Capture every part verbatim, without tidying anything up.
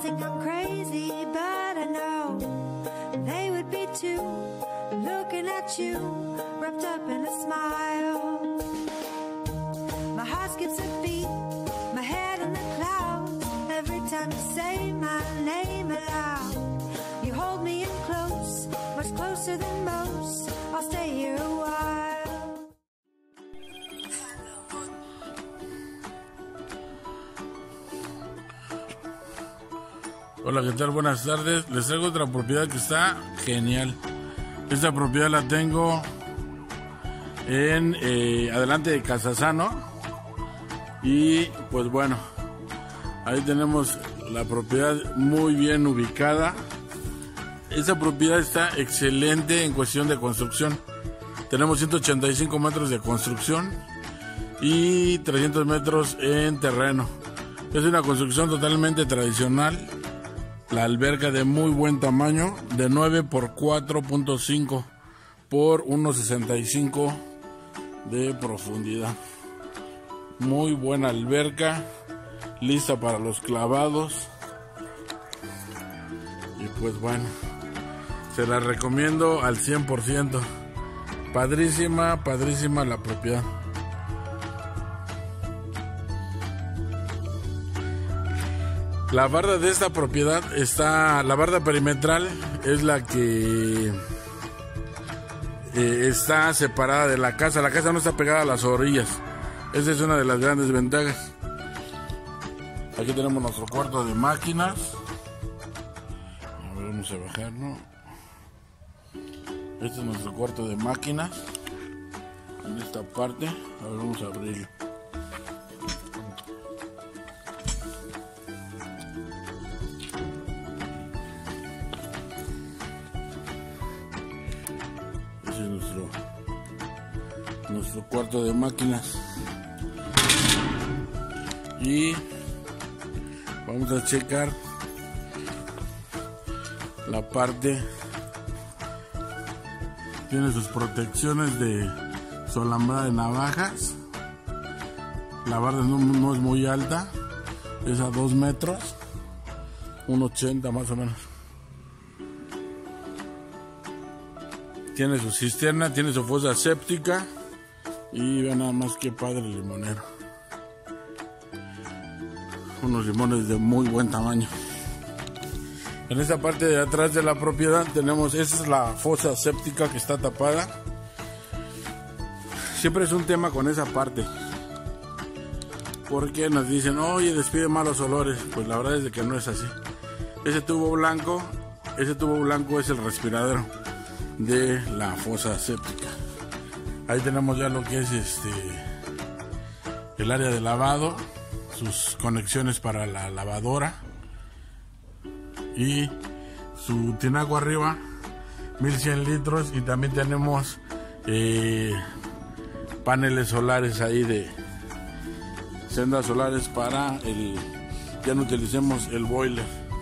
think I'm crazy, but I know they would be too, looking at you, wrapped up in a smile. My heart skips a beat, my head in the clouds, every time you say my name aloud. You hold me in close, much closer than most, I'll stay here a while. Hola, ¿qué tal? Buenas tardes. Les traigo otra propiedad que está genial. Esta propiedad la tengo en eh, adelante de Casasano. Y pues bueno, ahí tenemos la propiedad muy bien ubicada. Esta propiedad está excelente en cuestión de construcción. Tenemos ciento ochenta y cinco metros de construcción y trescientos metros en terreno. Es una construcción totalmente tradicional. La alberca de muy buen tamaño, de nueve por cuatro punto cinco por uno sesenta y cinco de profundidad. Muy buena alberca, lista para los clavados. Y pues bueno, se la recomiendo al cien por ciento. Padrísima, padrísima la propiedad. La barda de esta propiedad está, la barda perimetral es la que eh, está separada de la casa. La casa no está pegada a las orillas. Esa es una de las grandes ventajas. Aquí tenemos nuestro cuarto de máquinas. A ver, vamos a bajarlo. Este es nuestro cuarto de máquinas. En esta parte, a ver, vamos a abrirlo. Ese es nuestro, nuestro cuarto de máquinas. Y vamos a checar la parte. Tiene sus protecciones de su alambrada de navajas. La barda no, no es muy alta, es a dos metros, uno ochenta más o menos. Tiene su cisterna, tiene su fosa séptica y vean nada más que padre el limonero. Unos limones de muy buen tamaño. En esta parte de atrás de la propiedad tenemos, esta es la fosa séptica que está tapada. Siempre es un tema con esa parte, porque nos dicen, oye, despide malos olores. Pues la verdad es de que no es así. Ese tubo blanco, ese tubo blanco es el respiradero de la fosa séptica. Ahí tenemos ya lo que es este el área de lavado, sus conexiones para la lavadora y su tinaco arriba, mil cien litros, y también tenemos eh, paneles solares ahí, de sendas solares para el, ya no utilicemos el boiler.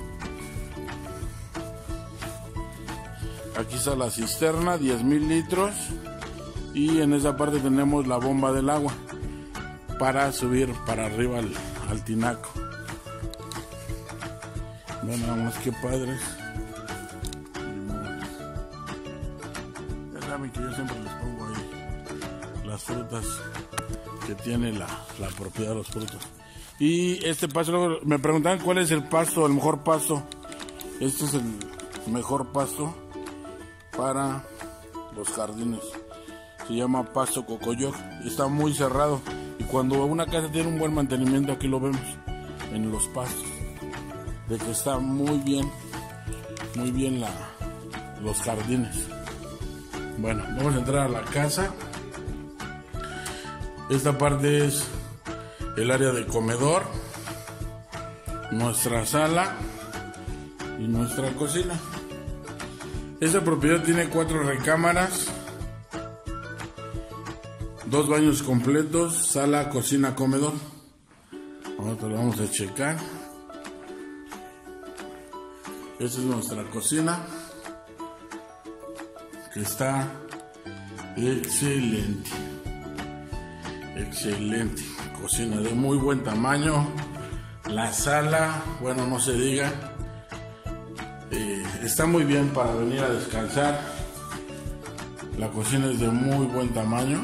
Aquí está la cisterna, diez mil litros, y en esa parte tenemos la bomba del agua para subir para arriba al, al tinaco. Vean nada más que padres. Ya saben que yo siempre les pongo ahí las frutas que tiene la, la propiedad de los frutos. Y este pasto, luego me preguntaban cuál es el pasto, el mejor pasto. Este es el mejor pasto para los jardines. Se llama pasto cocoyoc. Está muy cerrado, y cuando una casa tiene un buen mantenimiento, aquí lo vemos en los pastos, de que está muy bien, muy bien la, los jardines. Bueno, vamos a entrar a la casa. Esta parte es el área de comedor, nuestra sala y nuestra cocina. Esta propiedad tiene cuatro recámaras, dos baños completos, sala, cocina, comedor. Ahora lo vamos a checar. Esta es nuestra cocina, que está excelente. Excelente. Cocina de muy buen tamaño. La sala, bueno, no se diga. eh, está muy bien para venir a descansar. La cocina es de muy buen tamaño.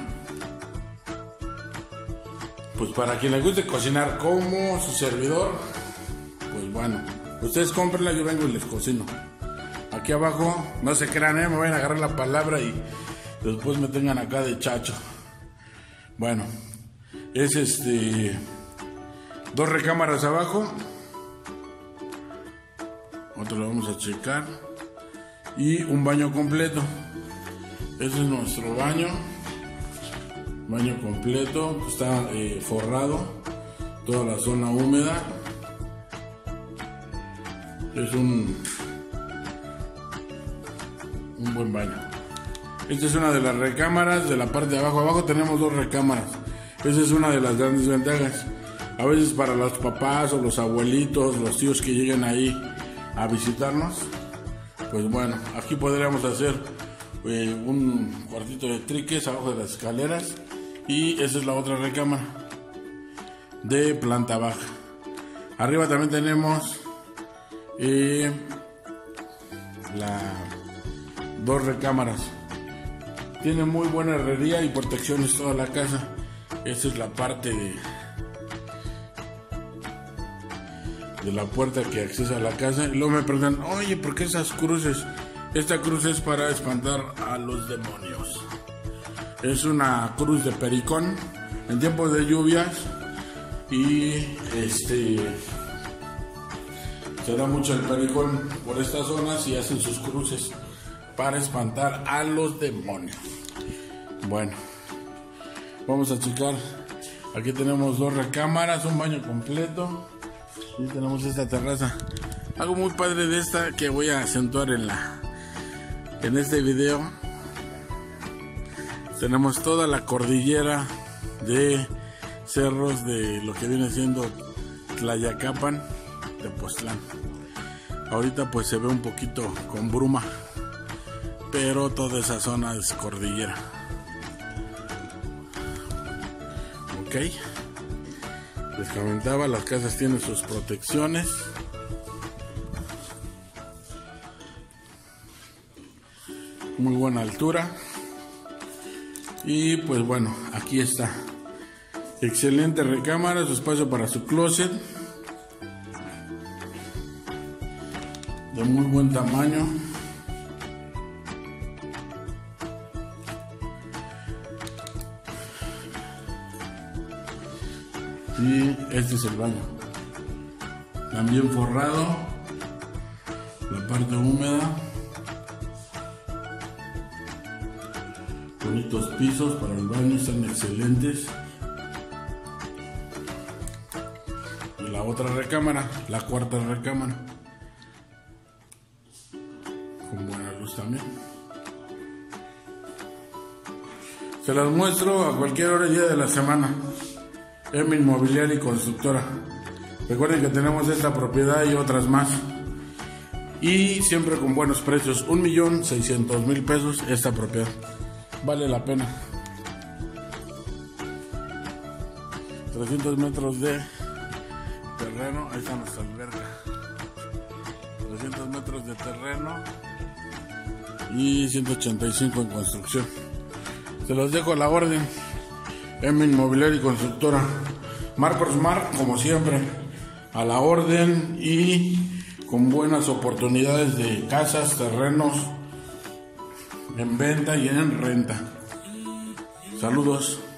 Pues para quien le guste cocinar como su servidor, pues bueno, ustedes cómprenla, yo vengo y les cocino. Aquí abajo, no se crean, ¿eh? Me vayan a agarrar la palabra y después me tengan acá de chacho. Bueno, es este dos recámaras abajo. Otro lo vamos a checar. Y un baño completo. Ese es nuestro baño. Baño completo. Está eh, forrado. Toda la zona húmeda. Es un, un buen baño. Esta es una de las recámaras de la parte de abajo. Abajo tenemos dos recámaras. Esa es una de las grandes ventajas. A veces para los papás o los abuelitos, los tíos que lleguen ahí a visitarnos, pues bueno, aquí podríamos hacer eh, un cuartito de triques abajo de las escaleras. Y esa es la otra recámara de planta baja. Arriba también tenemos eh, la dos recámaras. Tiene muy buena herrería y protecciones toda la casa. Esta es la parte de, de la puerta que accesa a la casa. Y luego me preguntan, oye, ¿por qué esas cruces? Esta cruz es para espantar a los demonios. Es una cruz de pericón en tiempos de lluvias. Y este se da mucho el pericón por estas zonas y hacen sus cruces para espantar a los demonios. Bueno, vamos a checar. Aquí tenemos dos recámaras, un baño completo y tenemos esta terraza. Algo muy padre de esta que voy a acentuar en la en este video. Tenemos toda la cordillera de cerros de lo que viene siendo Tlayacapan, Tepoztlán. Ahorita pues se ve un poquito con bruma, pero toda esa zona es cordillera. Ok, les comentaba, las casas tienen sus protecciones. Muy buena altura. Y pues bueno, aquí está. Excelente recámara, su espacio para su closet. De muy buen tamaño. Y este es el baño. También forrado. La parte húmeda. Bonitos pisos para el baño, están excelentes. Y la otra recámara, la cuarta recámara, con buena luz también. Se las muestro a cualquier hora y día de la semana. M Inmobiliaria y Constructora. Recuerden que tenemos esta propiedad y otras más. Y siempre con buenos precios. Un millón seiscientos mil pesos esta propiedad. Vale la pena. trescientos metros de terreno. Ahí está nuestra alberca. trescientos metros de terreno. Y ciento ochenta y cinco en construcción. Se los dejo a la orden. M Inmobiliaria y Constructora. Marcos Smart, como siempre, a la orden y con buenas oportunidades de casas, terrenos en venta y en renta. Saludos.